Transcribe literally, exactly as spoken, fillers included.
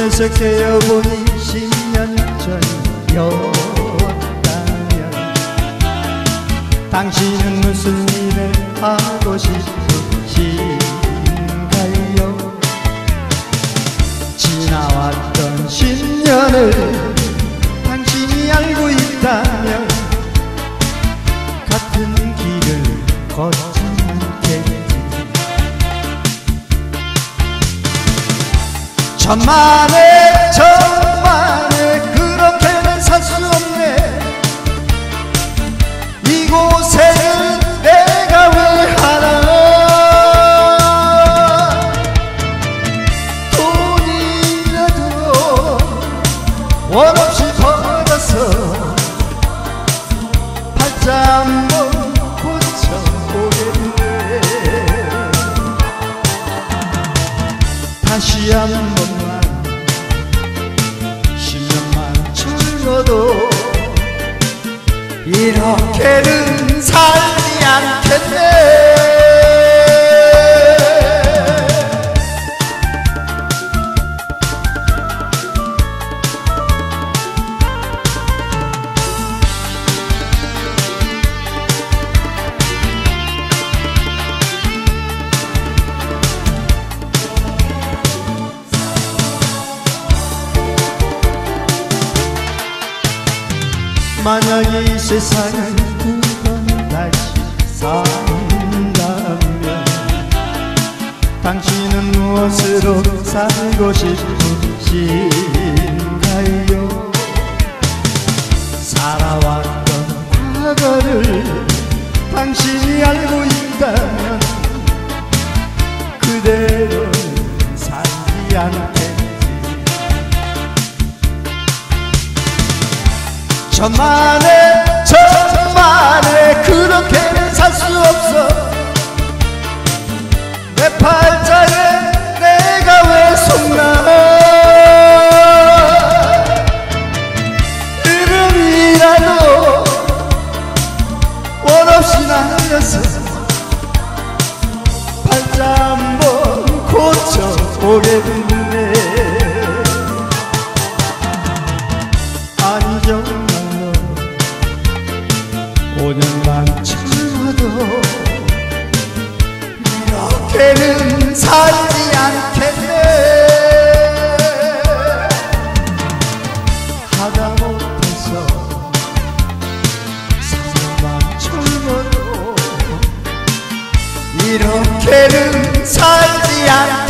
울면서 깨어보니 십 년 전이었다면 당신은 무슨 일을 하고 싶으신가요? 지나왔던 십 년을 당신이 알고 있다면 같은 길을 걷지 않겠지. 천만에 천만에 그렇게는 살 수 없네. 이곳에는 내가 왜 하나. 돈이라도 원 없이 벌어서 팔자 한번 고쳐보겠네. 다시 한 번만 십 년만 젊어도 이렇게는 살지 않겠네. 만약 이 세상을 두 번 다시 산다면 당신은 무엇으로 살고 싶으신가요? 살아왔던 과거를 당신이 알고 있다면 그대로는 살지 않겠지. 천만에 천만에 그렇게는 살 수 없어. 내 팔자에 내가 왜 속나. 이름이라도 원 없이 날려서 팔자 한번 고쳐보겠네. 아니 정말 오 년만 젊어도 이렇게는 살지 않겠네. 하다못해서 사 년만 젊어도 이렇게는 살지 않겠네.